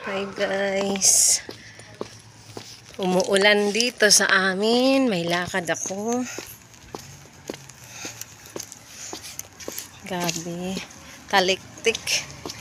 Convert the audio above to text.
Hi guys. Umuulan dito sa amin. May lakad ako. Gabi. Taliktik.